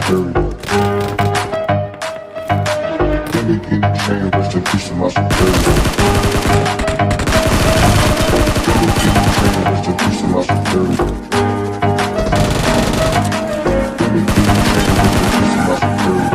security. Give me guinea chain, rest in peace to my security. Give me guinea chain, rest in peace to my security. Give me guinea chain, rest in peace to my security.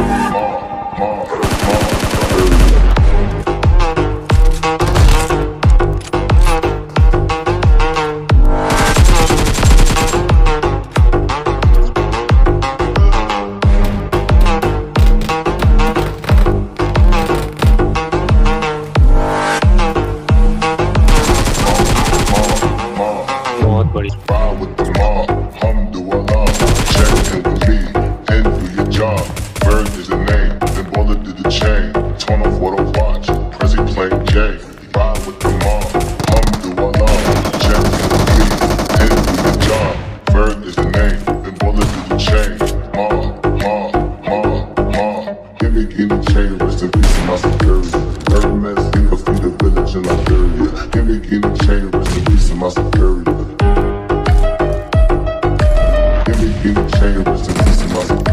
Ride with the mob, alhamdulillah. Check and believe, and do your job. Bird is the name, then bullet did the chain. Turn off what I watch, Prezi playing J. Ride with the mob, alhamdulillah. Check and believe, and do your job. Bird is the name, then bullet did the chain. Give me guinea chain, rest in peace to my security. Hermes, think of the village in Liberia. Give me guinea chain, rest in peace to my security. Give me guinea chain, rest in peace to my security.